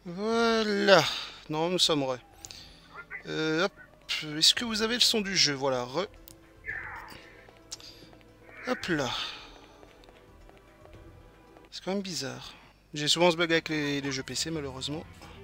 Voilà. Non, nous sommes re. Hop. Est-ce que vous avez le son du jeu? Voilà, re. Hop là. C'est quand même bizarre. J'ai souvent ce bug avec les jeux PC, malheureusement.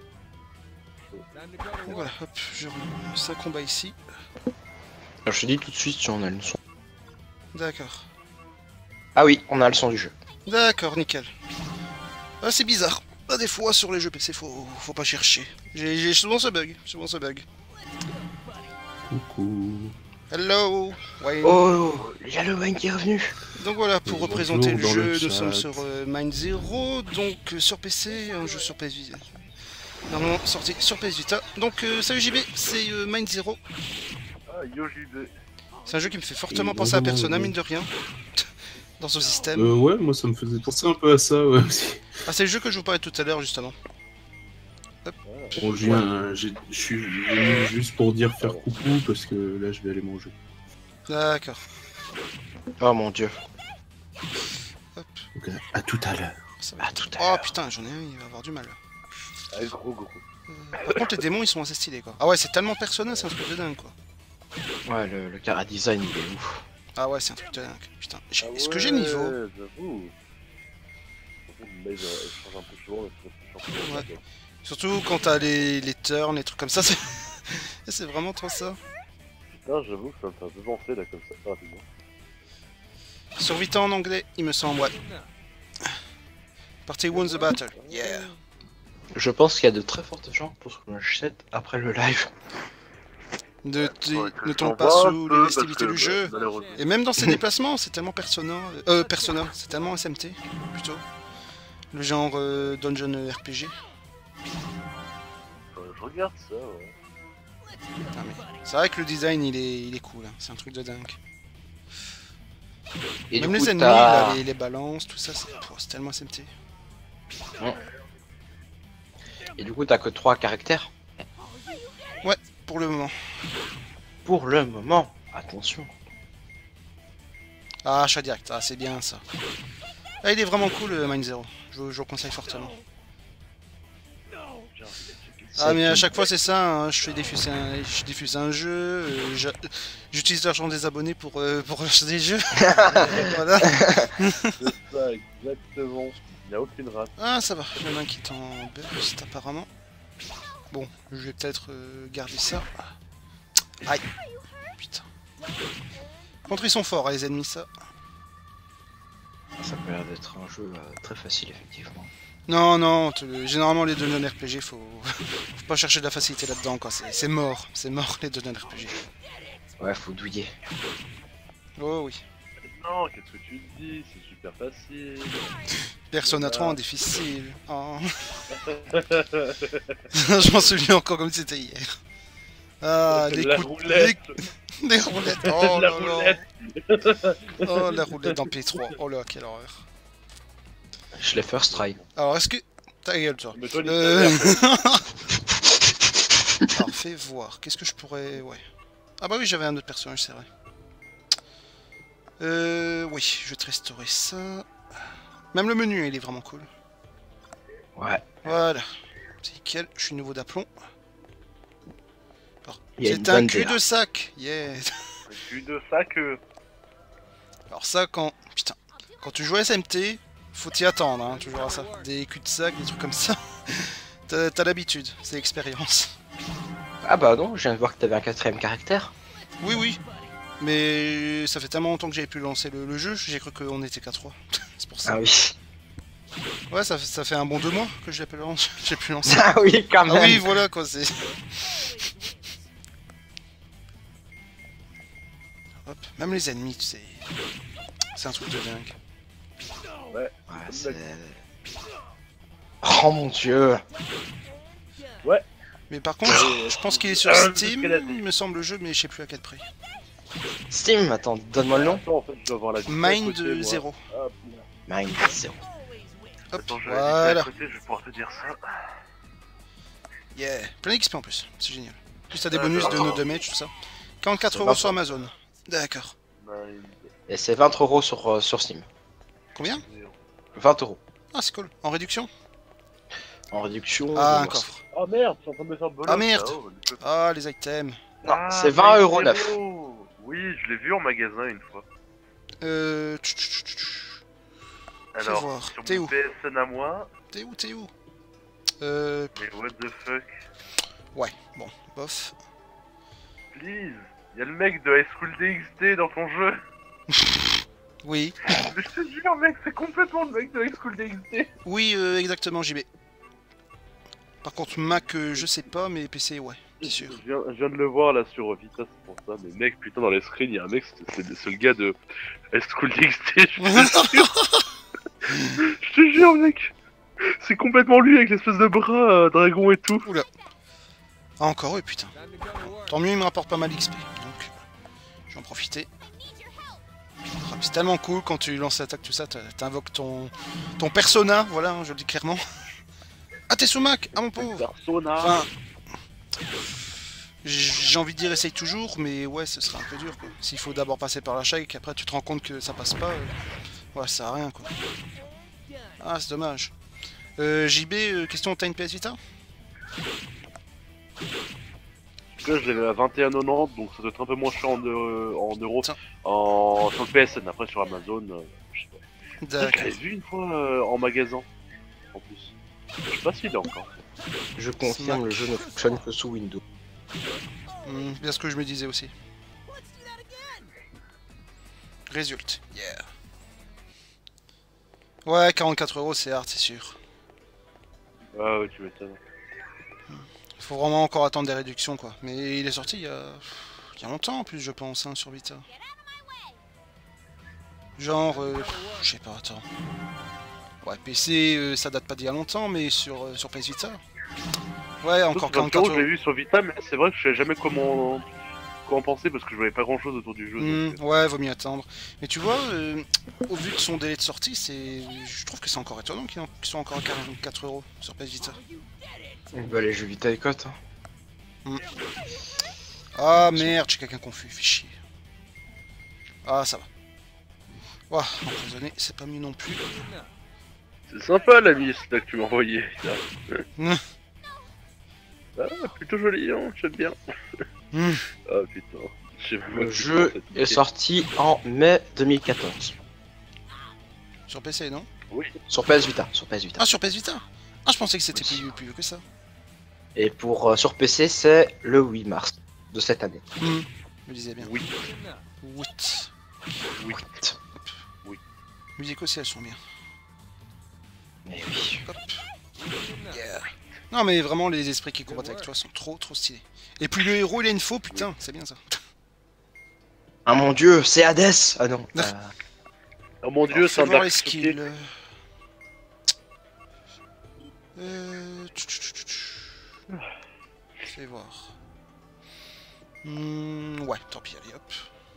Et voilà, hop, je relance un combat ici. Alors, je te dis tout de suite si on a le son. D'accord. Ah oui, on a le son du jeu. D'accord, nickel. Ah, c'est bizarre. Ah, des fois, sur les jeux PC, faut pas chercher. J'ai souvent ce bug. Souvent ce bug. Coucou. Hello, Wayne. Oh, il y a le Wayne qui est revenu. Donc voilà, pour Bonjour représenter le dans jeu, le nous chat. sommes sur Mind Zero, donc sur PC, un jeu sur PS Vita. Normalement sorti sur PS Vita. Donc salut JB, c'est Mind Zero. Ah, YoJB. C'est un jeu qui me fait fortement Et penser à bonjour, Persona, bonjour. mine de rien. Dans ce système. Ouais, moi ça me faisait penser un peu à ça, ouais, aussi. Ah, c'est le jeu que je vous parlais tout à l'heure, justement. Bon, je suis venu juste pour dire faire coucou, parce que là je vais aller manger. D'accord. Oh mon dieu. Donc à tout à l'heure. Ça va À être- tout à Oh l'heure. putain, j'en ai un, il va avoir du mal. Ah, gros. Par contre, les démons, ils sont assez stylés, quoi. Ah ouais, c'est tellement Persona, c'est un truc de dingue, quoi. Ouais, le cara design il est ouf. Ah ouais, c'est un truc de dingue. Putain, Ah est-ce que j'ai niveau? J'avoue. Mais je change un peu souvent, mais c'est plus Ouais. Surtout quand t'as les turns, les trucs comme ça, c'est c'est vraiment trop ça. Putain, j'avoue, ça me fait un peu penser là comme ça, rapidement. Survita en anglais, il me semble, ouais. Party won the battle, yeah. Je pense qu'il y a de très fortes chances pour que je l'achète après le live. Ne tombe pas sous les festivités du jeu. Et même dans ses déplacements, c'est tellement Persona, c'est tellement SMT, plutôt. Le genre dungeon RPG. Je regarde ça, ouais. Ah, mais c'est vrai que le design, il est cool, hein. C'est un truc de dingue. Et Même du coup, les ennemis, t'as... là, les balances, tout ça, c'est tellement SMT. Et du coup, t'as que 3 caractères. Pour le moment. Pour le moment. Attention. Ah, achat direct, ah, c'est bien ça. Ah, il est vraiment cool, Mind Zero. Je vous le conseille fortement. Ah, mais à chaque fois, c'est ça, hein. Je diffuse un jeu, j'utilise l'argent des abonnés pour acheter des jeux. Voilà. C'est ça, exactement. Il n'y a aucune rate. Ah, ça va, il y en a un qui est en burst apparemment. Bon, je vais peut-être garder ça. Aïe. Putain. Contre, ils sont forts, hein, les ennemis, ça. Ça peut l'air d'être un jeu très facile, effectivement. Non, non, généralement les dungeons RPG, faut pas chercher de la facilité là-dedans, quoi. C'est mort les dungeons RPG. Ouais, faut douiller. Oh oui. Non, qu'est-ce que tu te dis? C'est super facile. Persona 3 en difficile. Oh. Je m'en souviens encore comme si c'était hier. Ah, les La coups roulette. les roulettes. Oh La là là. roulette. Oh, la roulette dans P3. Oh là, quelle horreur. Je l'ai first try. Alors, est-ce que... Ta gueule, toi. Mais toi, Alors, fais voir. Qu'est-ce que je pourrais... Ouais. Ah bah oui, j'avais un autre personnage, c'est vrai. Oui, je vais te restaurer ça. Même le menu, il est vraiment cool. Ouais. Voilà. C'est nickel, je suis nouveau d'aplomb. Il y a une C'est un bonne cul DA. de sac. Yeah. Tu de ça que. Alors ça, quand... Putain. Quand tu joues à SMT, faut t'y attendre, hein, toujours à ça. Des culs de sac, des trucs comme ça. T'as l'habitude, c'est l'expérience. Ah bah non, je viens de voir que t'avais un 4ème caractère. Oui, oui. Mais ça fait tellement longtemps que j'avais pu lancer le jeu, j'ai cru qu'on était qu'à 3. C'est pour ça. Ah oui. Ouais, ça fait un bon 2 mois que j'ai pu lancer. Ah oui, quand même. Ah oui, voilà quoi, c'est... Hop, même les ennemis, tu sais... C'est un truc de dingue. Ouais. Ouais, c'est... Oh mon dieu. Mais par contre, je pense qu'il est sur le Steam, squelette. il me semble le jeu, mais je sais plus à quel prix. Steam, attends, donne-moi le nom. Attends, en fait, je dois avoir la Mind côté, moi. 0. Ah, Mind 0. Hop, attends, je vais à voilà. côté, je vais pouvoir te dire ça. Yeah. Plein d'XP en plus, c'est génial. Plus t'as des Ah, bonus de d'accord. no damage, tout ça. 44 € sur Amazon. D'accord. Mind Et c'est 20 € sur Steam. Combien? 20 €. Ah, c'est cool. En réduction? en réduction. Ah, un donc, coffre. Ah merde, je suis en train de me faire bolosse. Ah, merde. là-haut. Ah, les items. Non, c'est 20,09 €. zéro. Oui, je l'ai vu en magasin une fois. Fais Alors, voir. sur T'es mon où? PSN à moi, T'es où? T'es où? mais what the fuck, Ouais, bon, bof. please. Y'a le mec de High School DxD dans ton jeu. Oui. Mais je te jure, mec, c'est complètement le mec de High School DxD. Oui, exactement, JB. Par contre, Mac, je sais pas, mais PC, ouais, c'est sûr. Je viens de le voir là sur Vita, c'est pour ça. Mais mec, putain, dans les screens, y'a un mec, c'est le gars de High School DxD, je te jure. Je te jure, mec. C'est complètement lui avec l'espèce de bras dragon et tout. Oula. Ah, encore eux, putain. Tant mieux, il me rapporte pas mal d'XP. Donc, je vais en profiter. Ah, c'est tellement cool quand tu lances l'attaque, tout ça, t'invoques ton persona, voilà, hein, je le dis clairement. Ah, t'es sous Mac. Ah, mon pauvre. Persona. Enfin, j'ai envie de dire essaye toujours, mais ouais, ce serait un peu dur, quoi. S'il faut d'abord passer par l'achat et qu'après tu te rends compte que ça passe pas, ouais, ça sert à rien, quoi. Ah, c'est dommage. JB, question, t'as une PS Vita? En tout cas, je l'avais à 21,90, donc ça doit être un peu moins cher en euros. Tiens. Sur le PSN, après sur Amazon, je sais pas. Je D'accord. l'avais vu une fois en magasin, en plus. Je sais pas s'il est encore. Je confirme, Smack. le jeu ne fonctionne que sous Windows. Bien ce que je me disais aussi. Résulte. Yeah. Ouais, 44 € c'est hard, c'est sûr. Ah ouais, tu m'étonnes. Faut vraiment encore attendre des réductions, quoi. Mais il est sorti il y a longtemps en plus, je pense, hein, sur Vita. Genre, je sais pas, attends. Ouais, PC, ça date pas d'il y a longtemps, mais sur PS Vita. Ouais, encore 44 Je l'ai €. vu sur Vita, mais c'est vrai que je savais jamais comment en penser parce que je voyais pas grand chose autour du jeu. Donc, Ouais, vaut mieux attendre. Mais tu vois, au vu de son délai de sortie, je trouve que c'est encore étonnant qu'ils soient encore à 44 € sur PS Vita. Bah, les jeux Vita et cote. Hein. Ah merde, j'ai quelqu'un confus, fait chier. Ah, ça va. Ouah, empoisonné, c'est pas mieux non plus. c'est sympa la liste là que tu m'as envoyée. Mm. Ah, plutôt joli, hein, j'aime bien. Mm. Ah putain. Le jeu est sorti en mai 2014. Sur PC, non? Oui. Sur PS Vita. Sur PS Vita. Ah, sur PS Vita? Ah, je pensais que c'était Oui. plus vieux que ça. Et pour sur PC, c'est le 8 mars de cette année. Je me disais bien. Oui. Wit. Oui. Musique aussi, elles sont bien. Mais oui. Hop. Yeah. Non, mais vraiment, les esprits qui combattent avec toi sont trop stylés. Et puis le héros, il a une faux, putain, c'est bien ça. Ah mon dieu, c'est Hades. Ah non. Oh mon dieu, Alors, c'est fais un voir Dark les Souls. skills. Fais voir. Ouais, tant pis, allez hop.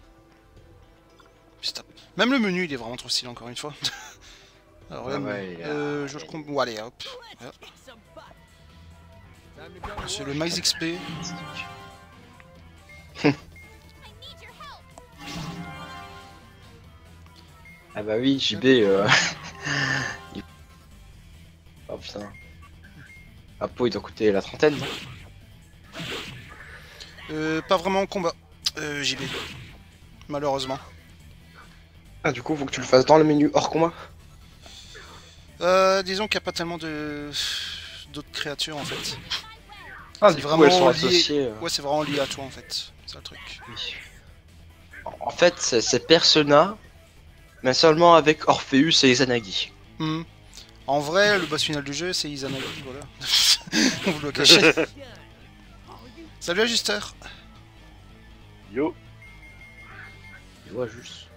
Stop. Même le menu, il est vraiment trop stylé encore une fois. Alors là, ouais, je compte. Bon, allez hop. Voilà. C'est le max XP. Ah bah oui, JB. Oh putain. Apo, il doit coûter la trentaine, non? Pas vraiment en combat, JB. Malheureusement. Ah, du coup, faut que tu le fasses dans le menu hors combat. Disons qu'il n'y a pas tellement d'autres créatures en fait. Ah, C'est du vraiment coup, elles sont lié- associées. Ouais, c'est vraiment lié à toi en fait. C'est le truc. Oui. En fait, c'est Persona, mais seulement avec Orpheus et Izanagi. En vrai, le boss final du jeu, c'est Izanagi, voilà. On vous le cacher. Salut ajusteur. Yo. Tu vois, juste.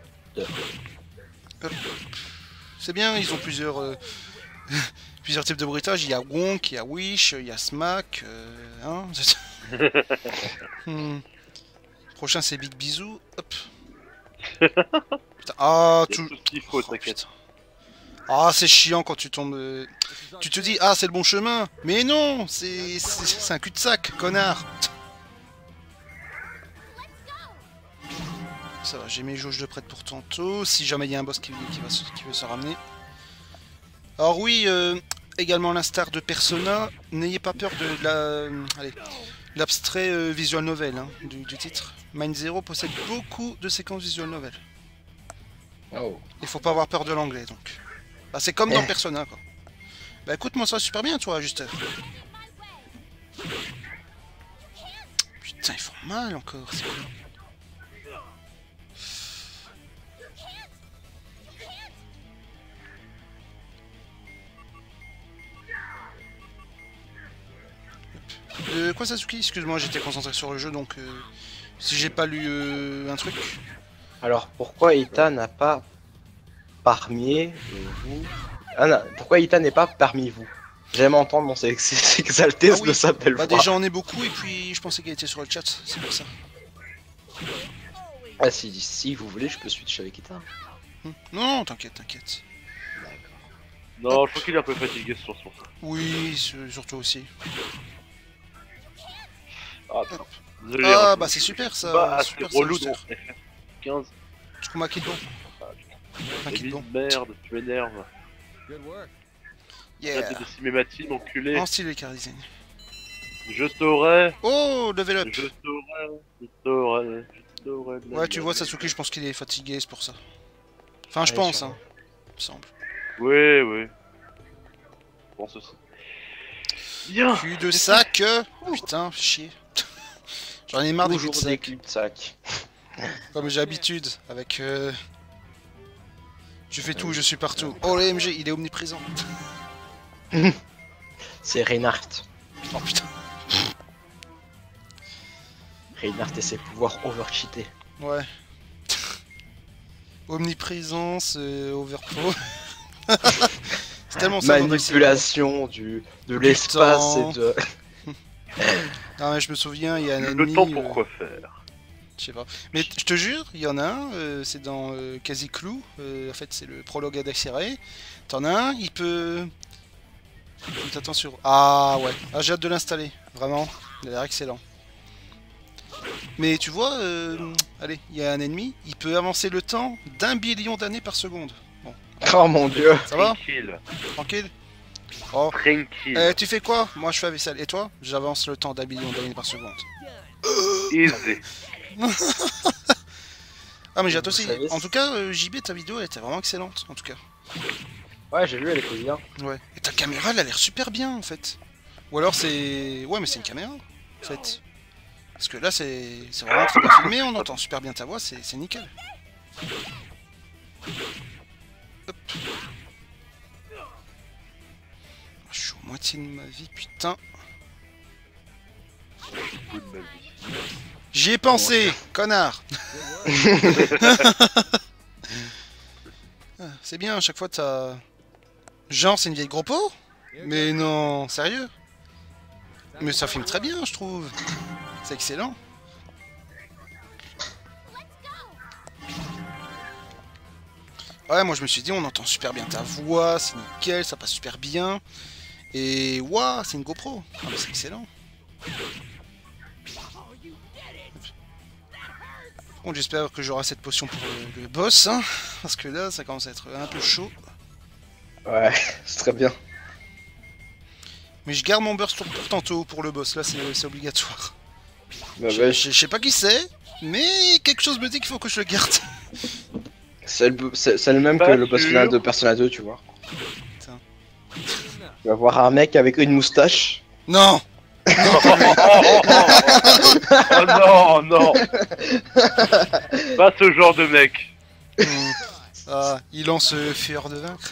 C'est bien, ils ont plusieurs plusieurs types de bruitage. Il y a Wonk, il y a Wish, il y a Smack. Hein. Prochain, c'est Big Bisou. Hop. Putain. Ah, Il y a tout. tout ce qu'il faut, Oh, t'inquiète. putain. Ah, c'est chiant quand tu tombes. Tu te dis, ah, c'est le bon chemin. Mais non, c'est un cul-de-sac, connard. Ça va, j'ai mes jauges de prête pour tantôt. Si jamais il y a un boss qui veut se ramener. Alors, oui, également à l'instar de Persona, n'ayez pas peur de l'abstrait visual novel hein, du titre. Mind Zero possède beaucoup de séquences visual novel. Oh. Il faut pas avoir peur de l'anglais donc. Bah, c'est comme dans Persona quoi. Bah écoute, moi ça va super bien toi, juste. Putain, ils font mal encore, c'est cool. Quoi Sasuke? Excuse-moi, j'étais concentré sur le jeu donc si j'ai pas lu un truc. Alors pourquoi Ita n'a pas parmi vous? Ah non, pourquoi Ita n'est pas parmi vous? J'aime entendre mon s'exalter de sa belle voix. Bah déjà on est beaucoup et puis je pensais qu'elle était sur le chat, c'est pour ça. Ah si vous voulez je peux switch avec Ita. Non, t'inquiète, t'inquiète. Non, je crois qu'il est un peu fatigué ce soir. Oui, surtout aussi. Ah, désolé, Ah hein, bah c'est super ça. Bah, super, c'est relou ça, donc. 15. Du coup, ma kid bon. Un kid David, bon. merde, tu m'énerves. Yeah. Arrête de décimer ma team, enculé. En style car design. Je t'aurais. Oh, level up. Je t'aurais. Ouais, tu vois Sasuke, je pense qu'il est fatigué, c'est pour ça. Enfin, je pense, hein. Il me semble. Oui, oui. Je pense aussi. Bien. Cul de sac. Putain, chier. J'en ai marre des culs de sac. Cul de sac. Comme j'ai l'habitude avec. Je fais tout, je suis partout. Oh l'AMG, il est omniprésent. C'est Reinhardt. Oh putain. Reinhardt et ses pouvoirs overcheatés. Ouais. Omniprésence, overpo. C'est tellement ça. Manipulation de l'espace et de... Non mais je me souviens, il y a un Le ennemi... temps pour quoi faire. Je sais pas. Mais je te jure, il y en a un, c'est dans Quasi Clou, en fait c'est le prologue à Daxirae. T'en as un, il peut... Faites attention. Ah ouais, ah, j'ai hâte de l'installer, vraiment, il a l'air excellent. Mais tu vois, allez, il y a un ennemi, il peut avancer le temps d'1 billion d'années par seconde. Bon. Oh mon dieu. Ça va? Tranquille. Tranquille? Oh. Tranquille. Tu fais quoi? Moi je fais la vaisselle. Et toi? J'avance le temps d'1 billion d'années par seconde. Easy. Ah mais j'ai hâte aussi. En tout cas, JB, ta vidéo elle était vraiment excellente, en tout cas. Ouais, j'ai vu, elle était bien. Ouais. Et ta caméra, elle a l'air super bien, en fait. Ou alors c'est... Ouais, mais c'est une caméra, en fait. Parce que là, c'est vraiment très bien filmé, on entend super bien ta voix, c'est nickel. Hop. Je suis au moitié de ma vie, putain. J'y ai pensé, connard. C'est bien, à chaque fois t'as... Genre, c'est une vieille gros pot? Mais non, sérieux? Mais ça filme très bien, je trouve. C'est excellent. Ouais, moi je me suis dit, on entend super bien ta voix, c'est nickel, ça passe super bien. Et waouh, c'est une GoPro. Ah, mais c'est excellent. Bon, j'espère que j'aurai cette potion pour le boss, hein, parce que là, ça commence à être un peu chaud. Ouais, c'est très bien. Mais je garde mon burst pour tantôt, pour le boss, là c'est obligatoire. Bah, Je sais pas qui c'est, mais quelque chose me dit qu'il faut que je le garde. C'est le même que le boss final de Persona 2, tu vois. Putain. Tu vas voir un mec avec une moustache. Non. Oh non, non. Pas ce genre de mec. Ah, il lance Fureur de vaincre.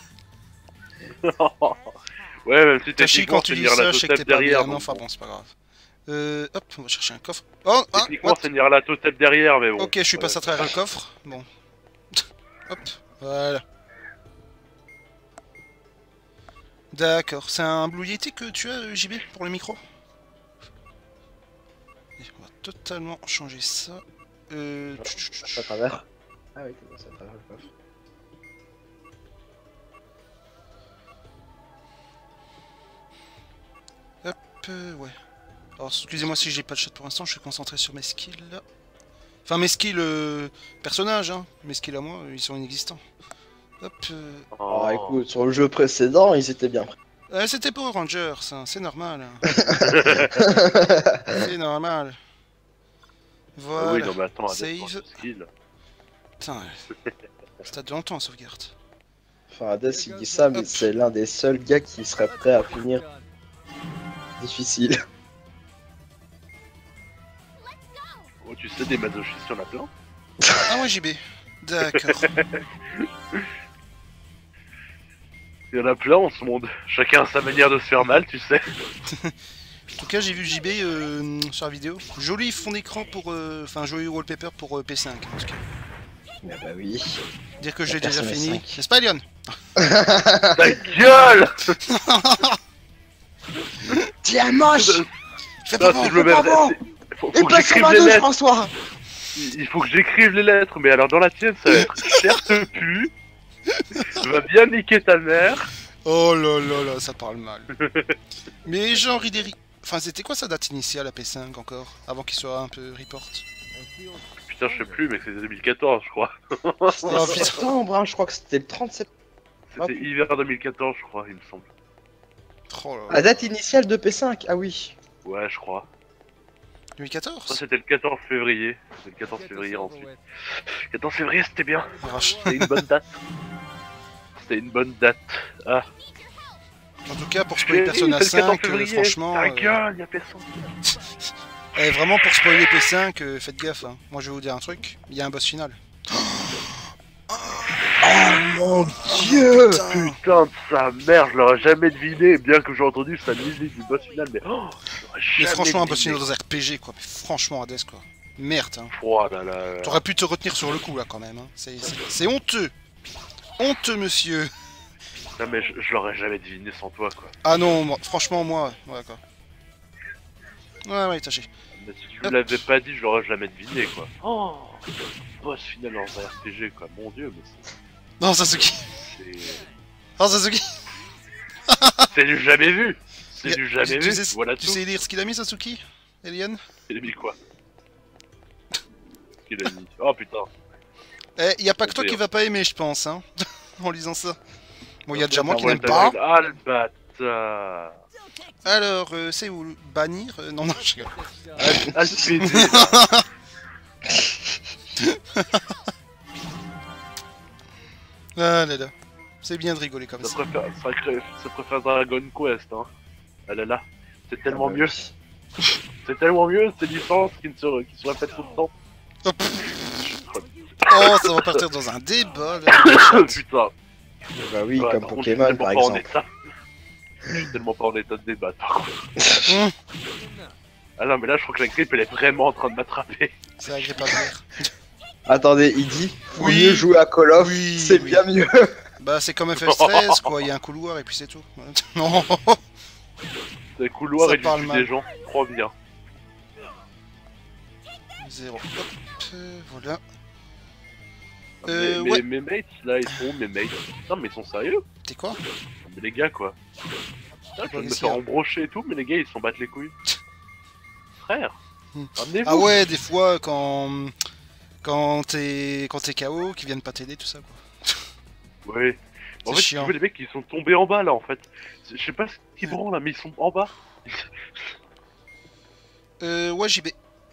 Ouais, même si Tachi, techniquement quand tu c'est dis Nier ça, la je sais que t'es totale pas bien, derrière. non, enfin bon, c'est pas grave. Hop, on va chercher un coffre. Oh, ah, Techniquement what? c'est Nier la totale derrière, mais bon. Ok, je suis passé à travers le coffre. Bon. Hop, voilà. D'accord, c'est un Blue Yeti que tu as, JB, pour le micro? Et on va totalement changer ça. À travers. Ah oui, c'est bon, c'est à travers le coffre. Ouais. Alors, excusez-moi si j'ai pas de chat pour l'instant, je suis concentré sur mes skills là. Enfin, mes skills personnages, hein. Mes skills à moi, ils sont inexistants. Hop. Oh, écoute, sur le jeu précédent, ils étaient bien. C'était pour Rangers, hein, c'est normal. Hein. C'est normal. Voilà. Ah oui, non mais attends, Save. skill. Putain, ça de longtemps, sauvegarde. Enfin, Hades il dit ça, mais c'est l'un des seuls gars qui serait prêt à finir difficile. Oh, tu sais, des masochistes, il y en a plein. Ah ouais, JB. D'accord. Il y en a plein en ce monde. Chacun a sa manière de se faire mal, tu sais. En tout cas, j'ai vu JB sur la vidéo. Joli fond d'écran pour... Enfin, joli wallpaper pour PC5, en tout cas. Ah bah oui. Dire que j'ai La déjà Persona fini. 5. N'est-ce pas, Lyon? Ta gueule. Tiens, moche. Fais Non, pas si je bon. me mets... pas bon. Faut Et que pas sur j'écrive ma les douche, lettres. François. Il faut que j'écrive les lettres, mais alors dans la tienne, ça va être cher te pu. Va bien niquer ta mère. Oh là là là, ça parle mal. Mais genre, Enfin, c'était quoi sa date initiale à P5 encore? Avant qu'il soit un peu report? Putain, je sais plus, mais c'était 2014, je crois. C'était en septembre, hein, je crois que c'était le 30 septembre. C'était hiver 2014, je crois, il me semble. Oh là là. La date initiale de P5, ah oui. Ouais, je crois. 2014? Ça, c'était le 14 février. C'était le 14 février ensuite. 14 février, c'était bien. RH. C'était une bonne date. C'était une bonne date. Ah. En tout cas, pour spoiler Persona C'est le 14 5, février. franchement... Ta gueule, y'a personne. Vraiment, pour spoiler P5, faites gaffe. Hein. Moi, je vais vous dire un truc. Il y a un boss final. Oh mon dieu. Putain de sa mère, je l'aurais jamais deviné, bien que j'ai entendu sa musique du boss final, mais oh, Mais franchement, un boss final dans un RPG, quoi. Mais franchement, Hades, quoi. Merde, hein. Oh là là. T'aurais pu te retenir sur le coup, là, quand même. Hein. C'est honteux. Honteux, monsieur. Non mais je l'aurais jamais deviné sans toi, quoi. Ah non, moi, franchement, moi, ouais, quoi. Ouais, tâchez. Mais si tu me l'avais pas dit, je l'aurais jamais deviné, quoi. Oh, boss final dans un RPG, quoi. Mon dieu, mais c'est... Non, Sasuke. Non, Sasuke. C'est du jamais vu. C'est Yeah, du jamais vu. Voilà Tu tout. sais lire ce qu'il a mis, Sasuke? Eliane? Il a mis quoi? Qu'est-ce qu'il a mis? Oh putain. Eh, y a pas que toi qui va pas aimer, je pense, hein. En lisant ça. Bon, y a déjà moi qui n'aime pas. Ah le bâtard. Alors, c'est où? Bannir? Non, je rigole. Ah le PD. Ah là là. C'est bien de rigoler comme ça. Ça préfère Dragon Quest, hein. Ah là là. C'est tellement Ah bah mieux. oui. C'est tellement mieux, ces licences qui se répètent tout le temps. Oh, oh, ça va partir dans un débat, là. Putain. Bah oui, Ouais, comme par contre, Pokémon je suis par tellement pas en exemple. état. Je suis tellement pas en état de débattre par contre. Ah non mais là je crois que la grippe elle est vraiment en train de m'attraper. C'est la grippe aviaire. Attendez, il dit faut Oui. mieux jouer à Call of, Oui, c'est oui. bien mieux. Bah, c'est comme FF13, quoi. Il y a un couloir et puis c'est tout. Non. C'est couloir Ça et du parle tue mal. des gens. Trop bien. 0. Hop, voilà. Mais Ouais. mes mates là ils sont où mes mates? Putain mais ils sont sérieux? T'es quoi? Mais les gars quoi. Putain, je viens de me qu'est-ce qu'il y faire a embrocher et tout mais les gars ils s'en battent les couilles. Frère. Ramenez-vous. Ah ouais, des fois, quand t'es KO, qu'ils viennent pas t'aider, tout ça, quoi. Ouais. En C'est fait, chiant. tu vois les mecs ils sont tombés en bas là en fait. Je sais pas ce qu'ils branlent là mais ils sont en bas. Ouais, JB.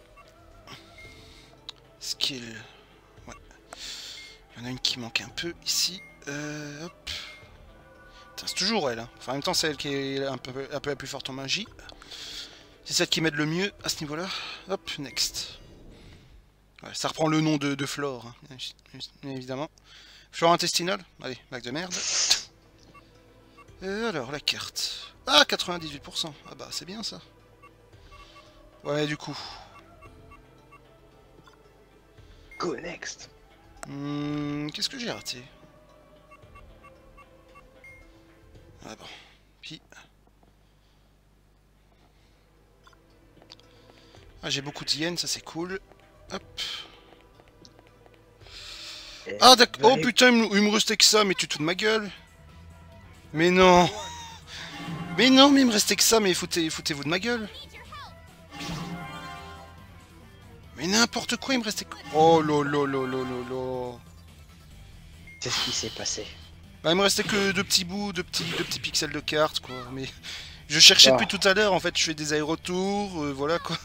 Skill. Ouais. Il y en a une qui manque un peu ici. Hop. Putain, c'est toujours elle. Hein. Enfin, en même temps, c'est elle qui est un peu la plus forte en magie. C'est celle qui m'aide le mieux à ce niveau-là. Hop, next. Ouais, ça reprend le nom de Flore, hein, évidemment. Flore intestinale. Allez, bac de merde. Alors, la carte. Ah, 98%. Ah bah, c'est bien ça. Ouais, du coup. Go next. Qu'est-ce que j'ai raté? Ah bon. Puis... Ah, j'ai beaucoup d'yens, ça c'est cool. Hop. Ah d'accord. Oh putain, il me restait que ça, mais tu te fous de ma gueule. Mais non. Mais non, mais il me restait que ça, mais foutez-vous de ma gueule. Mais n'importe quoi, il me restait que... Oh lolo lolo lolo. C'est ce qui s'est passé. Bah, il me restait que deux petits bouts, deux petits pixels de carte, quoi. Mais je cherchais depuis tout à l'heure, en fait, je fais des allers-retours, voilà, quoi.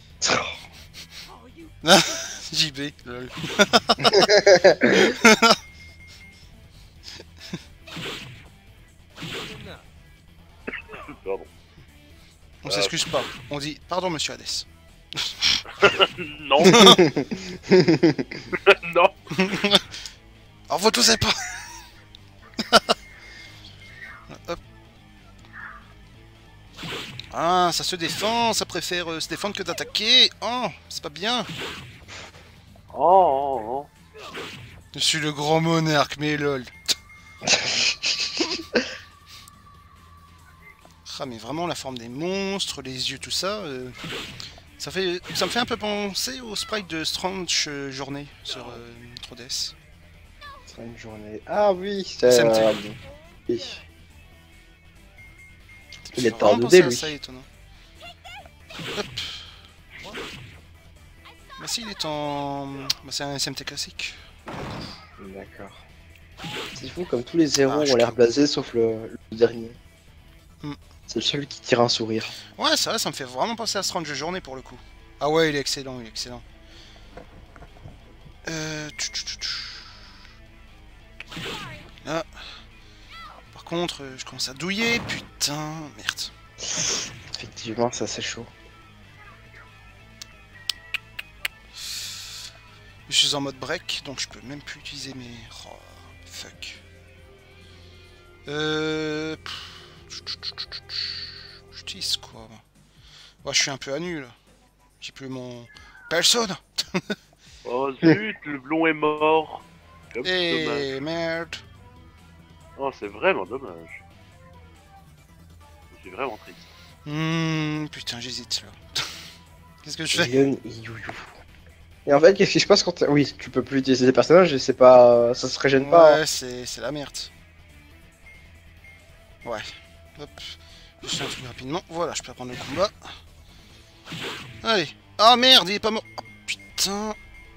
JB, lol. Pardon. On s'excuse pas, on dit pardon monsieur Hades. Non. Non. Alors vous tous pas. Hop. Ah, ça se défend, ça préfère se défendre que d'attaquer. Oh, c'est pas bien. Oh. Je suis le grand monarque, mais lol. Ah, mais vraiment la forme des monstres, les yeux, tout ça, ça me fait un peu penser au sprite de Strange Journée sur 3DS. Strange Journée. Ah oui, c'est SMT. Oui. Il Ça est fait en vraiment 2D penser à lui. ça, étonnant. Hop. Bah si, il est en... Bah c'est un SMT classique. D'accord. C'est fou comme tous les héros Ah, ont l'air blasés sauf le dernier. Hmm. C'est le seul qui tire un sourire. Ouais, c'est vrai, ça me fait vraiment penser à Strange Journée pour le coup. Ah ouais, il est excellent, il est excellent. Ah. Par contre, je commence à douiller, putain, merde. Effectivement, ça c'est chaud. Je suis en mode break, donc je peux même plus utiliser mes... Oh, fuck. J'utilise quoi, moi? Ouais, je suis un peu à nu, là. J'ai plus mon... Personne. Oh zut, le blond est mort. Comme c'est dommage. Eh merde. Oh, c'est vraiment dommage. C'est vraiment triste. Putain, j'hésite là. Qu'est-ce que je fais? Lion Iyuyu. Et en fait, qu'est-ce qui se passe quand oui, tu peux plus utiliser des personnages et c'est pas... ça se régène pas. Hein. Ouais, c'est la merde. Ouais. Hop. Je fais un truc rapidement. Voilà, je peux prendre le combat. Allez. Ah merde, il est pas mort. Oh, putain.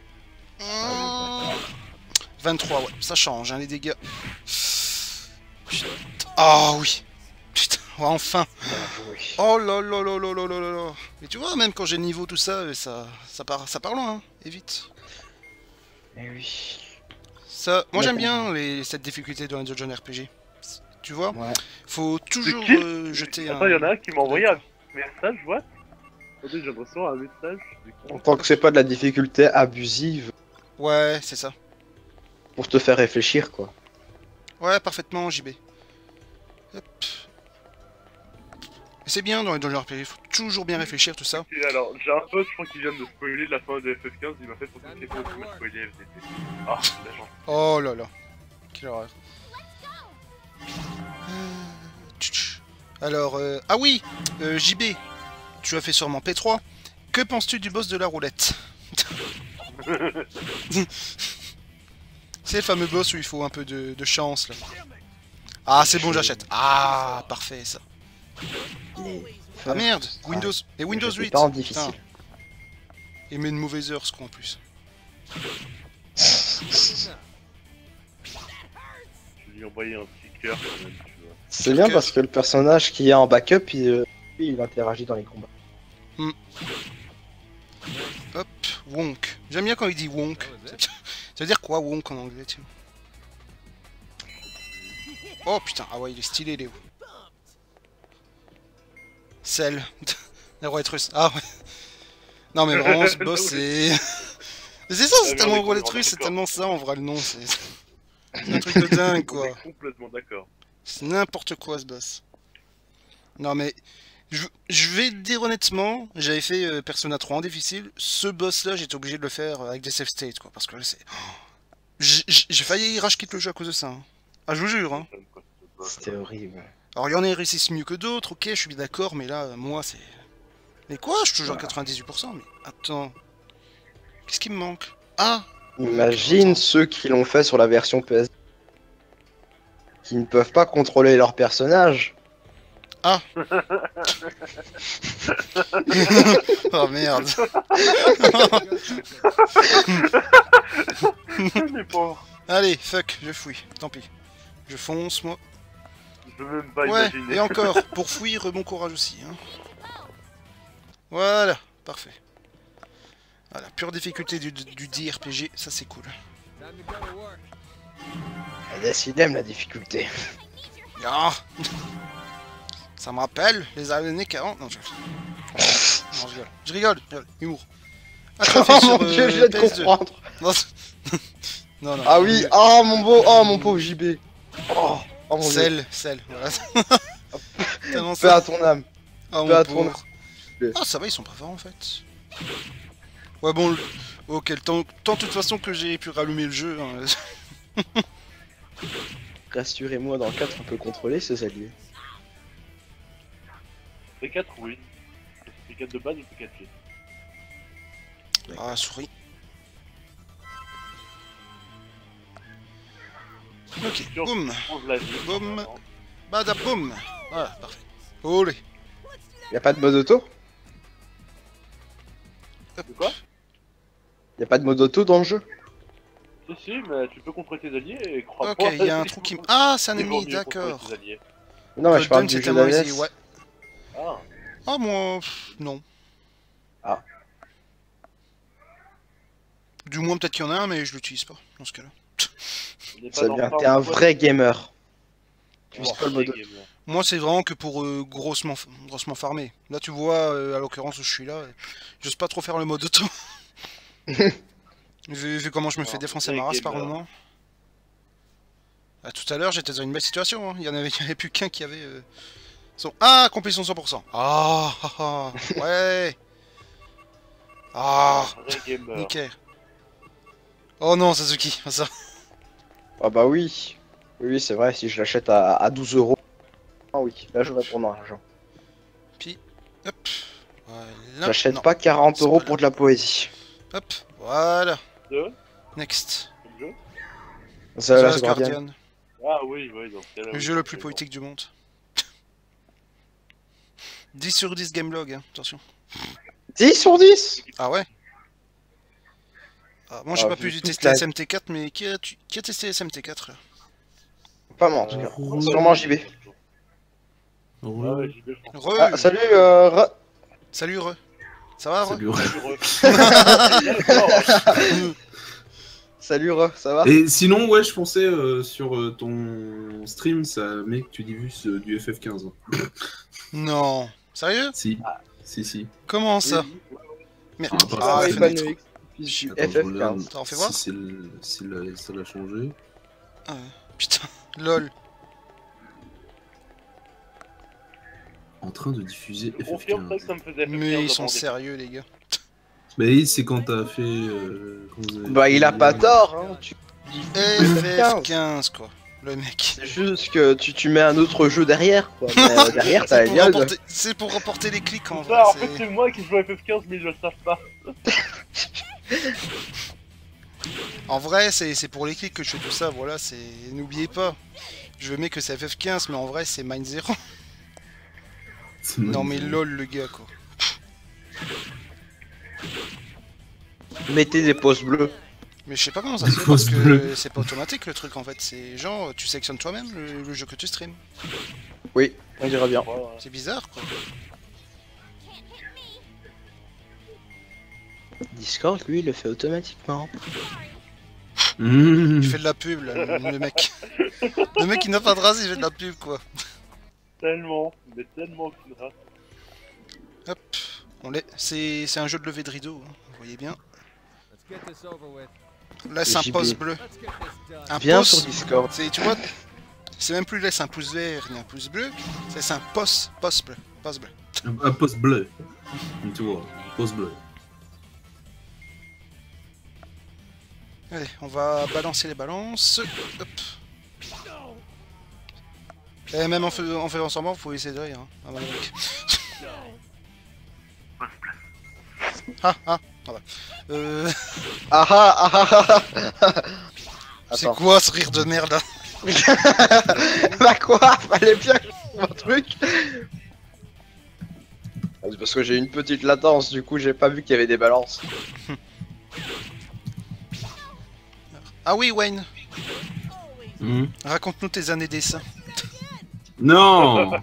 23, ouais, ça change, hein, les dégâts. Putain. Ah oui. Putain, ouais, enfin. Oui. Oh là là là là là là là là. Mais tu vois, même quand j'ai le niveau, tout ça, ça part loin, hein, et vite. Eh oui. Ça, moi j'aime bien cette difficulté dans les dungeons RPG. Tu vois, Ouais. faut toujours qui jeter Attends, il y en a un qui m'a envoyé un message, what? Attendez, j'ai recevoir un message. Tant que c'est pas de la difficulté abusive Ouais, c'est ça. pour te faire réfléchir quoi. Ouais, parfaitement, JB. Hop. Et c'est bien dans les dungeons RPG, faut toujours bien réfléchir, tout ça. Et alors, j'ai un pote, je crois qu'il vient de spoiler la fin de FF15, il m'a fait penser que c'est pour me spoiler FDT. Ah, la chance. Oh là là. Quelle horreur. Alors, ah oui, JB, tu as fait sûrement P3. Que penses-tu du boss de la roulette? C'est le fameux boss où il faut un peu de chance là. Ah, c'est bon, j'achète. Ah, parfait ça. Ah merde, Windows. Et Windows 8. Pas en difficile. Putain. Il met une mauvaise heure ce con en plus. Je vais lui envoyer un petit cœur quand même, tu vois. C'est bien parce que le personnage qui est en backup, il interagit dans les combats. Hop, Wonk. J'aime bien quand il dit Wonk. Ça veut dire quoi Wonk en anglais, tiens? Oh putain, ah ouais, il est stylé, Léo. Cell. La roulette russe. Ah ouais. Non mais vraiment, ce boss, c'est... Mais c'est ça, c'est tellement roulette russe, c'est tellement ça en vrai le nom. C'est un truc de dingue, quoi. On est complètement d'accord. C'est n'importe quoi, ce boss. Non mais... Je vais te dire honnêtement, j'avais fait Persona 3 en difficile, ce boss là j'étais obligé de le faire avec des save states quoi, parce que là c'est... J'ai failli rage quitte le jeu à cause de ça. Hein. Ah je vous jure hein. C'était horrible. Alors il y en a qui réussissent mieux que d'autres, ok je suis bien d'accord, mais là moi c'est... Mais quoi, je suis toujours à 98%, mais attends... Qu'est-ce qui me manque? Ah! Imagine ceux qui l'ont fait sur la version PS. Qui ne peuvent pas contrôler leur personnage. Ah! Oh merde! Mais pauvre. Allez, fuck, je fouille, tant pis. Je fonce, moi. Je peux même pas Ouais, imaginer. et encore, pour fuir, bon courage aussi. Hein. Voilà, parfait. Voilà, pure difficulté du DRPG, ça c'est cool. Décidément la difficulté. Ah. Ça me rappelle les années 40. Non, je rigole. Je rigole. Humour. Oh mon dieu, je viens de PS2. comprendre. Non, non, non. Ah oui, oh mon beau, oh mon pauvre JB. Oh mon dieu. Sel, voilà. Tellement Paix ça. à ton âme. Ah, Paix à mon ton pauvre. Ah, ça va, ils sont pas forts en fait. Ouais, bon, ok, le temps de toute façon que j'ai pu rallumer le jeu. Hein. Rassurez-moi, dans le 4 on peut contrôler ces alliés. P4, oui. P4 de base ou P4G? Ah, souris. Ok, boum, Change la vie. boum, badaboum. Voilà, parfait. Olé. Y'a pas de mode auto? De quoi? Y'a pas de mode auto dans le jeu? Si, mais tu peux contrer tes alliés et crois Ok, pas. il y a un trou qui me... Ah, c'est un C'est ennemi, vendu pour d'accord. contrer tes alliés. Non, mais je parle Golden, du c'est jeu tellement d'AVS. easy, ouais. Ah, Ah, moi, non. Ah. Du moins, peut-être qu'il y en a un, mais je l'utilise pas, dans ce cas-là. on n'est pas Ça dans vient, le t'es un temps, vrai gamer. Tu on sais va pas le faire mode des games. Moi, c'est vraiment que pour grossement farmer. Là, tu vois, à l'occurrence où je suis là, j'ose pas trop faire le mode auto. vu comment je me fais défoncer ma race par moment. Ah, tout à l'heure, j'étais dans une belle situation. Hein. Il y avait plus qu'un qui avait... Ah, complétion 100%. Ah, ah, ah, ouais. Ah, Un vrai gamer. nickel. Oh non, Sasuke, pas ça. Ah bah oui. Oui, c'est vrai, si je l'achète à 12 €. Ah oui, là je retourne en argent. Puis, hop. Voilà. J'achète Non. pas 40 c'est € pas pour de la poésie. Hop, voilà. Deux, Next. comme jeu. The Last The Guardian. Guardian. Ah oui, oui, donc c'est là. Le jeu le plus poétique du monde. 10 sur 10 gamelog, hein, attention. 10 sur 10. Ah ouais. Ah, moi j'ai Ah, pas vu pu toute tester la- SMT4, mais qui a testé SMT4 là? Pas moi en tout cas. Sûrement JB. Ah ouais, JB, je pense. Re, Ah, salut, Salut Re. Ça va Re? Salut. Salut ça va? Et sinon, ouais, je pensais sur ton stream, ça met que tu diffuses du FF15. Non. Sérieux? Si, si. Comment ça? Merde. Ah, Ah, ouais, fenêtre. Attends, je regarde FF15. Attends, fais voir. si ça l'a changé. Ah, putain, lol. En train de diffuser Je confirme pas que FF15. ça me faisait Mais ils sont sérieux les gars. Mais c'est quand t'as fait. Quand vous avez Bah il a fait- pas tort, hein. FF15 quoi, le mec. C'est juste que tu mets un autre jeu derrière, quoi. Mais, derrière t'as C'est pour, Eliade. rapporter les clics en vrai. Ça, en c'est- fait, c'est moi qui joue à FF15, mais ils le savent pas. En vrai, c'est pour les clics que je fais tout ça, voilà, c'est... N'oubliez pas, je mets que c'est FF15, mais en vrai, c'est Mine Zero. C'est Non mais magnifique. lol, le gars, quoi. Mettez des pouces bleus. Mais je sais pas comment ça se fait, Pouce parce que bleu. c'est pas automatique, le truc, en fait. C'est genre, tu sélectionnes toi-même le jeu que tu streams. Oui, on dirait bien. Voilà. C'est bizarre, quoi. Discord, lui, il le fait automatiquement. Mmh. Il fait de la pub, là, le mec. Le mec, il n'a pas de race, il fait de la pub, quoi. Tellement, mais tellement qu'une race. Hop, c'est un jeu de levée de rideau, hein, vous voyez bien. Laisse un JB. pouce bleu. Un Viens pouce, sur Discord. tu vois, c'est même plus laisse un pouce vert ni un pouce bleu, c'est un pouce bleu. Pouce bleu. Un poste bleu. Tu vois, poste bleu. Allez, on va balancer les balances. Hop. Et même en faisant semblant, vous pouvez essayer de rire. Hein. Ah, bah, mec. Ah, ah, ah bah. Ah ah ah ah ah. C'est Attends. quoi ce rire de merde là? Bah quoi? Fallait bien que je fasse mon truc. Ah, c'est parce que j'ai une petite latence, du coup j'ai pas vu qu'il y avait des balances. Ah oui, Wayne. Raconte-nous tes années d'essai. Non.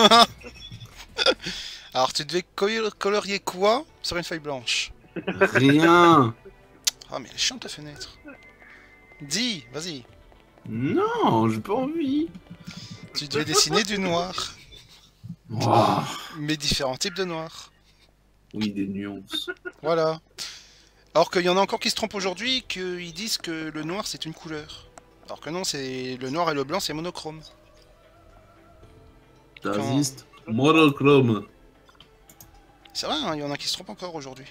Alors, tu devais colorier quoi sur une feuille blanche? Rien. Ah, mais elle est chiante ta fenêtre. Dis, vas-y. Non, j'ai pas envie. Tu devais dessiner du noir. Oh. Mais différents types de noir. Oui, des nuances. Voilà. Alors qu'il y en a encore qui se trompent aujourd'hui, qu'ils disent que le noir c'est une couleur. Alors que non, c'est le noir et le blanc c'est monochrome. T'assistes. Monochrome. C'est vrai, hein, il y en a qui se trompent encore aujourd'hui.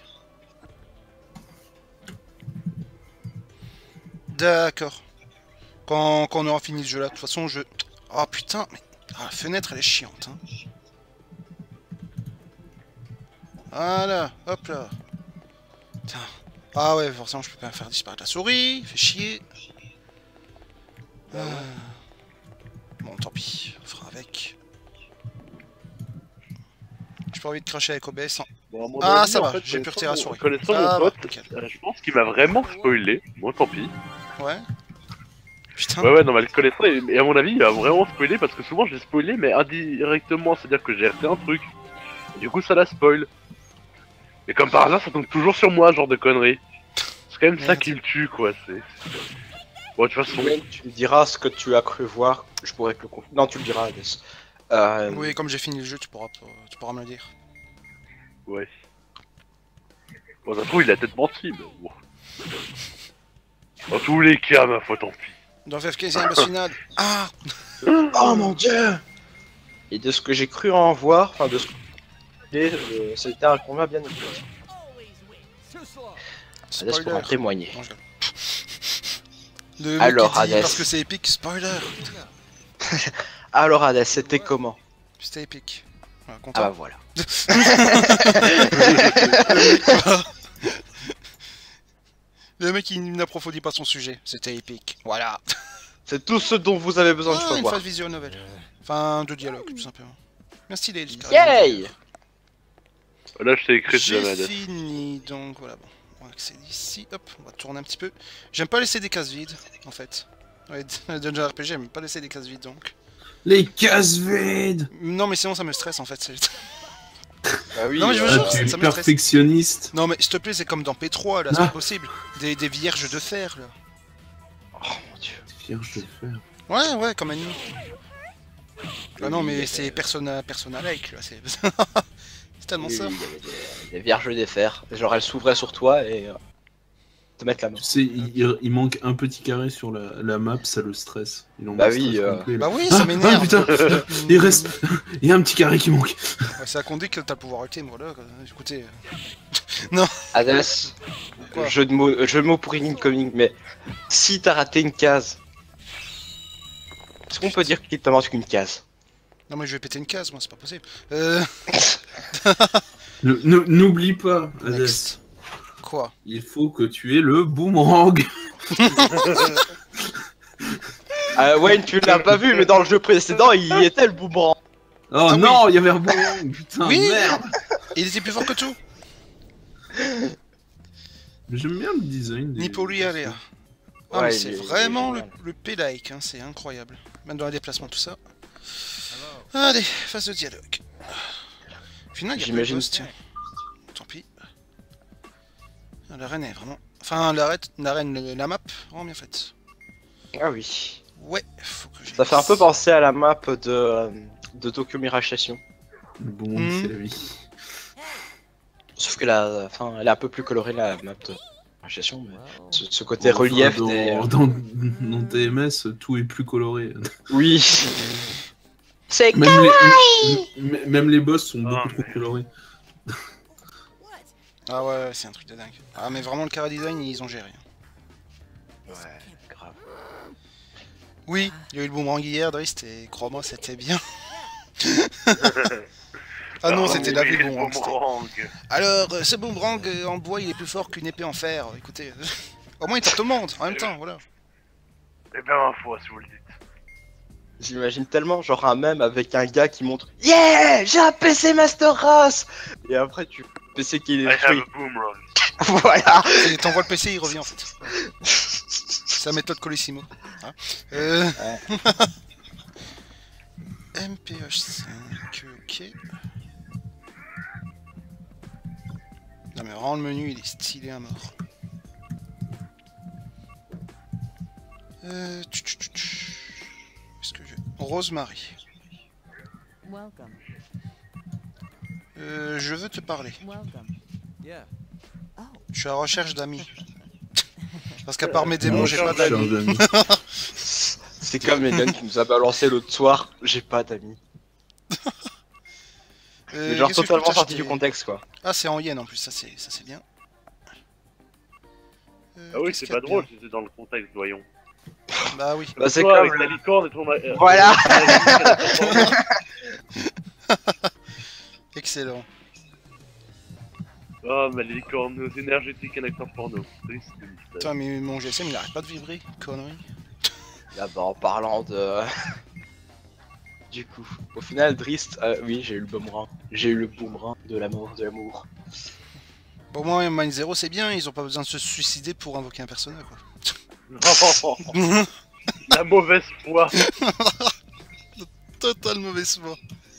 D'accord. Quand on aura fini le jeu là, de toute façon je... Oh putain, mais... Ah, la fenêtre elle est chiante. Hein. Voilà, hop là. Putain. Ah ouais, forcément je peux pas faire disparaître la souris, fait chier. Bon, tant pis, on fera avec. J'ai pas envie de cracher avec OBS. Hein. Bon, à mon Ah, avis, ça en va, fait, j'ai pu retirer la souris. Connaissant Ah, mon bah, pote, nickel. je pense qu'il m'a vraiment spoilé. Moi, tant pis. Ouais. Putain. Ouais, non, mais le connaissant, et à mon avis, il va vraiment spoiler parce que souvent j'ai spoilé, mais indirectement, c'est-à-dire que j'ai raté un truc. Et du coup, ça la spoil. Et comme par hasard, ça tombe toujours sur moi, ce genre de conneries. C'est quand même ça Merde. qui me tue, quoi. C'est. Bon, de toute façon. Tu me diras ce que tu as cru voir. Je pourrais te le confirmer. Non, tu le diras, Hades. Oui, comme j'ai fini le jeu, tu pourras me le dire. Ouais. Bon, ça se trouve, il a peut-être menti, mais bon. Dans tous les cas, ma foi, tant pis. Dans FF15 boss final. Ah. Oh mon dieu! Et de ce que j'ai cru en voir, enfin de ce que c'était un combat bien épique. Hades pourra en témoigner. Non, je rigole. Le mec Alors, qui dit, Hades. parce que c'est épique, spoiler. Alors Hades, c'était comment? C'était épique. Voilà, Ah content. bah voilà. Le mec il n'approfondit pas son sujet, c'était épique. Voilà. C'est tout ce dont vous avez besoin de Ah, une savoir. phase visual novel. Enfin, de dialogue, tout simplement. Merci les Yay! Là, je t'ai écrit si jamais, J'ai Hades. fini, donc voilà. Bon, on va accéder ici. Hop, on va tourner un petit peu. J'aime pas laisser des cases vides, en fait. Ouais, Dungeon RPG, j'aime pas laisser des cases vides, donc. Les cases vides. Non, mais sinon ça me stresse, en fait. Bah oui, Non, mais je vous Ah, jure, tu es ça me stresse. perfectionniste. Non, mais s'il te plaît, c'est comme dans P3, là, c'est Ah. pas possible. Des vierges de fer, là. Oh mon dieu. Vierge de fer. Ouais, comme ennemi. Ah non, mais c'est Persona-like, là, c'est... c'est tellement Oui, ça. il y avait des vierges des fers. Genre elles s'ouvraient sur toi et te mettre la main. Tu sais, il manque un petit carré sur la map, ça le stresse. Il en Bah stresse oui, complet, là. Bah oui, ça m'énerve. putain, il reste. Il y a un petit carré qui manque. Ouais, c'est à qu'on dit que t'as le pouvoir ultime, voilà. Écoutez... Hades, Quoi jeu de mots pour une incoming, mais si t'as raté une case, est-ce qu'on peut dire qu'il t'a manqué qu'une case? Non, mais je vais péter une case, moi, c'est pas possible. N'oublie pas, Hades, Next. Quoi? il faut que tu aies le boomerang. Wayne, tu l'as pas vu, mais dans le jeu précédent, il y était le boomerang. Oh Ah non, il y avait un boomerang, putain, Oui. merde. Il était plus fort que tout. Mais j'aime bien le design. Nipoli Alea. Ah, Ouais, mais il c'est est vraiment génial. le P-like, hein, c'est incroyable. Même dans les déplacements, tout ça. Allez, phase de dialogue. Finalement, il y a J'imagine. pas de boss, tiens. Tant pis. Ah, la reine est vraiment... Enfin, la reine, la map, vraiment bien faite. Ah oui. Ouais, faut que j'ai... Ça fait un peu penser à la map de Tokyo Mirage Station. Le boomerang, Mhm. c'est la vie. Sauf que elle est un peu plus colorée la map de Mirage Station, mais ce côté Enfin, relief dans, des... dans TMS, tout est plus coloré. Oui. C'est Même les boss sont Ah, beaucoup trop colorés. Ah ouais, c'est un truc de dingue. Ah, mais vraiment, le cara design, ils ont géré. Ouais, grave. Oui, il y a eu le boomerang hier, Drist, et crois-moi, c'était bien. Ah non, c'était la vie, le boomerang. c'était- Alors, ce boomerang en bois, il est plus fort qu'une épée en fer. Écoutez, au moins il tape tout le monde en même temps, voilà. Eh bien, ma foi, si vous le dites. J'imagine tellement genre un mème avec un gars qui montre Yeah, j'ai un PC Master Race. Et après tu PC qui est I have détruit. a boomerang. Voilà. Et t'envoies le PC, il revient en fait. C'est la méthode Colissimo. Voilà. MPH5, ok. Non mais vraiment le menu il est stylé à mort. Est-ce que j'ai... Rosemary. Je veux te parler. Je suis à la recherche d'amis. Parce qu'à part mes démons, j'ai pas d'amis. C'est comme Eden qui nous a balancé l'autre soir, j'ai pas d'amis. Mais genre totalement sorti du contexte quoi. Ah c'est en yen en plus, ça c'est bien. Ah oui, c'est pas drôle si c'est dans le contexte, voyons. Bah oui. Bah c'est toi, comme... avec la licorne et ton... Voilà. Excellent. Oh, ma licorne énergétique, un acteur porno. Putain mais mon GSM il arrête pas de vibrer, connerie. Là bah en parlant de... Du coup, au final Drist, oui j'ai eu le boomerang. J'ai eu le boomerang de l'amour, de l'amour. Bon moi Mind Zero c'est bien, ils ont pas besoin de se suicider pour invoquer un personnage quoi. La mauvaise foi. Total mauvaise foi.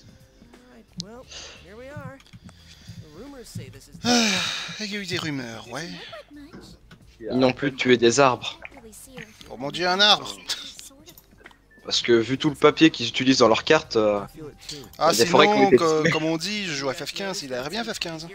Il y a eu des rumeurs, ouais. Ils n'ont plus tué des arbres. Oh mon dieu, un arbre. Parce que vu tout le papier qu'ils utilisent dans leurs cartes, ah des forêts qui ont sinon, été comme on dit, je joue à FF15, il a l'air bien FF15.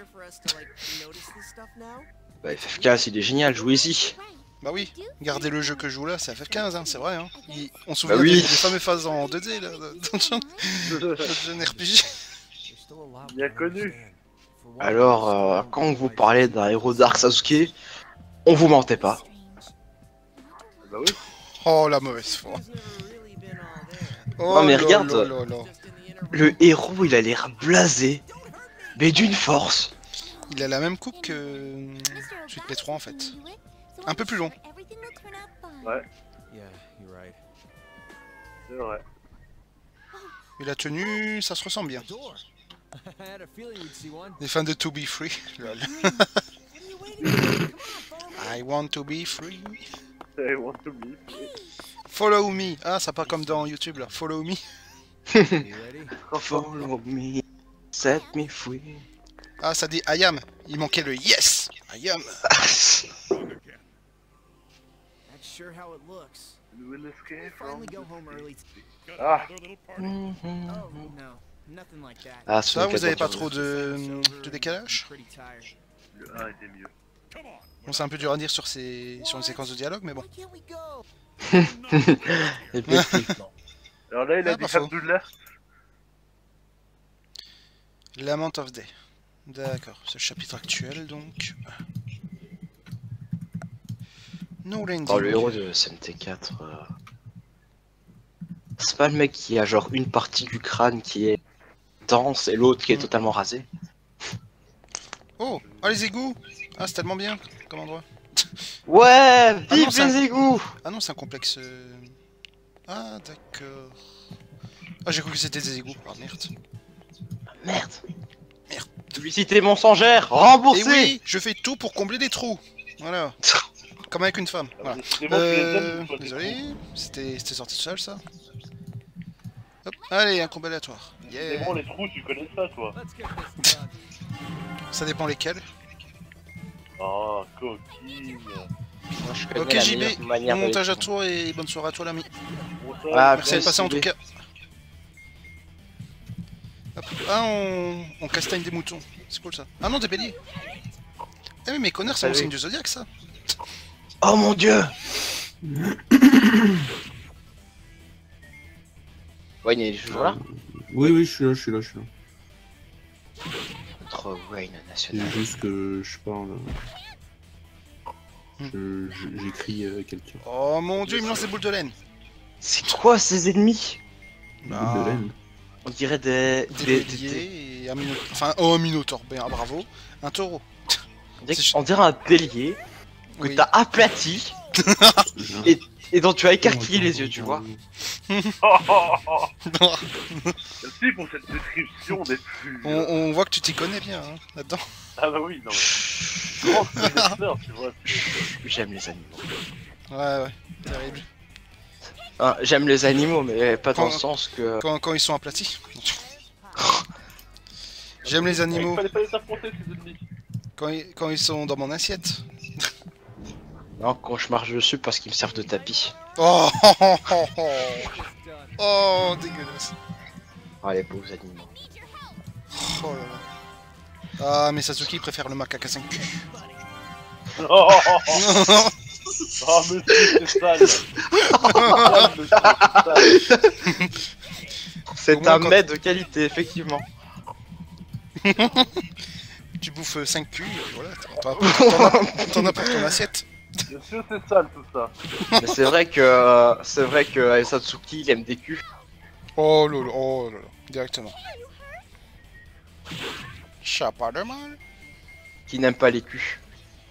bah FF15 il est génial, jouez-y. Bah oui, regardez le jeu que je joue là, c'est FF15, hein, c'est vrai. Hein. On se Bah souvient oui. des fameuses phases en 2D là, dans le jeune RPG. Bien connu. Alors, quand vous parlez d'un héros Dark Sasuke, on vous mentait pas. Bah oui. Oh la mauvaise foi. Oh, Non, mais là, regarde. là, là, là. Le héros il a l'air blasé, mais d'une force. Il a la même coupe que Suite P3 en fait. Un peu plus long. Ouais. C'est vrai. Et la tenue, ça se ressemble bien. Les fans de To Be Free, lol. I want to be free. I want to be. Follow me. Ah, ça part comme dans YouTube là. Follow me. Follow me, set me free. Ah, ça dit I am. Il manquait le yes. I am. We'll escape from... Ah. Ah, Ça, vous avez pas trop de décalage? Le 1 était mieux. Bon, c'est un peu dur à dire sur une séquence de dialogue, mais bon. Effectivement. Alors là, il a Ah, dit pas faux. Abdullah. Lament of Day. D'accord, c'est le chapitre actuel donc. No landing. Oh, le héros de SMT4, c'est pas le mec qui a genre une partie du crâne qui est dense et l'autre qui est totalement rasé. Oh, ah les égouts. Ah, c'est tellement bien comme endroit. Ouais, Ah vive non, c'est les égouts. Ah non, c'est un complexe. Ah, d'accord. Ah, j'ai cru que c'était des égouts. Ah, merde. Merde. Merde. Publicité mensongère, Et remboursée. oui, je fais tout pour combler des trous. Voilà. Comme avec une femme. Voilà. Décidément, tu les aimes, toi, tes Désolé, c'était sorti tout seul ça. Hop, allez, un combat aléatoire. trous. Yeah. Décidément, les trous, tu connais ça, toi. Ça dépend lesquels. Oh, coquine. Moi, je connais Ok, la JB, meilleure manière bon de montage à les- toi et bonne soirée à toi l'ami. Bon, ça, Ah, Merci d'être passé en tout cas. Hop. Ah, on castagne des moutons. C'est cool ça. Ah non, des béliers. Eh oui, mais connard, c'est mon Salut. signe du zodiaque ça. Oh mon dieu. Wayne il est toujours là. Oui, je suis là, je suis là. Notre Wayne C'est national. juste que je parle. J'écris quelqu'un. Oh mon dieu, il me lance des boules de laine. C'est quoi ces ennemis? Bah, Boule de laine. On dirait des... Des béliers et un minotaure. Enfin, oh, un minotaure, bien, bravo. Un taureau. On dirait un bélier que Oui. t'as aplati et dont tu as écarquillé les yeux, tu vois. Merci pour cette description des flux. On voit que tu t'y connais bien hein, là-dedans. Ah bah oui, non mais... Grand connaisseur, tu vois. J'aime les animaux. Ouais, terrible. Hein, j'aime les animaux, mais pas dans le sens que... Quand ils sont aplatis. J'aime les Il animaux fallait pas les affronter, ces ennemis. quand ils sont dans mon assiette. Non, quand je marche dessus parce qu'ils me servent de tapis. Oh, oh, dégueulasse. Ah, les pauvres animaux. Oh là là. Ah, mais Sasuke préfère le macaque à 5 culs. Oh, oh monsieur, c'est sale. Ah, monsieur, c'est sale. C'est Au moins, un quand- mets de qualité, effectivement. Tu bouffes 5 culs, voilà, t'en as pour ton assiette. Monsieur, c'est sale tout ça. Mais c'est vrai que Satsuki, il aime des culs. Oh là là, directement. Chapa de mal. Qui n'aime pas les culs.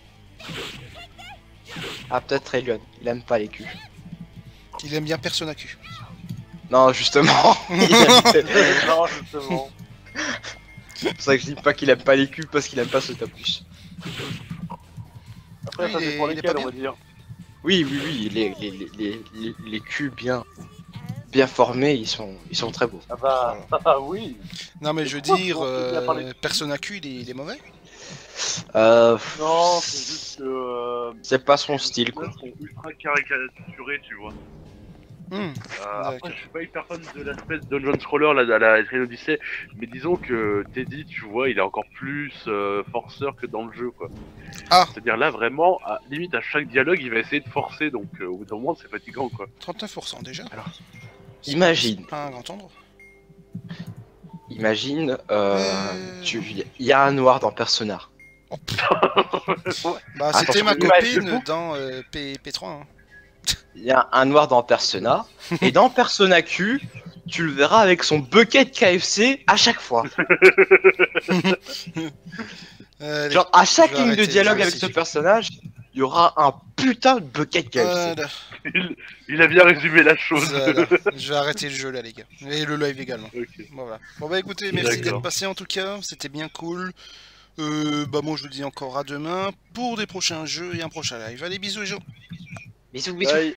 Ah, peut-être Raelion, il aime pas les culs. Il aime bien Persona Q. Non, justement. Non, justement. C'est pour ça que je dis pas qu'il aime pas les culs, parce qu'il aime pas ce plus. Après, Oui, ça il est- dépend il est lesquels, pas on va dire. Oui, les culs bien formés, ils sont très beaux. Ah bah, ah oui. Non mais je veux Pourquoi dire, on peut bien parler de- Persona Q il est mauvais. Non, c'est juste que... C'est pas son style, les quoi. personnages sont ultra caricaturés, tu vois. Après, D'accord. je suis pas hyper fan de l'aspect Dungeon Scroller là, à la Train Odyssey, mais disons que Teddy, tu vois, il est encore plus forceur que dans le jeu, quoi. Ah. C'est-à-dire là, vraiment, limite à chaque dialogue, il va essayer de forcer, donc au bout d'un moment, c'est fatigant, quoi. 39% déjà. Alors, imagine. C'est pas un grand endroit. Imagine, il y a un noir dans Persona. Bah Attends, c'était ma je peux copine imaginer. dans P3. Hein. Il y a un noir dans Persona, et dans Persona Q, tu le verras avec son bucket KFC à chaque fois. Genre, à chaque je vais ligne de arrêter, dialogue je vais avec ce arrêter. personnage, il y aura un putain de bucket KFC. Voilà. Il a bien résumé la chose. Voilà. Je vais arrêter le jeu là les gars. Et le live également. Ok. Voilà. Bon bah écoutez, merci D'accord. d'être passé en tout cas, c'était bien cool. Bah moi je vous dis encore à demain pour des prochains jeux et un prochain live. Allez bisous les gens. Bisous, bisous. Bye.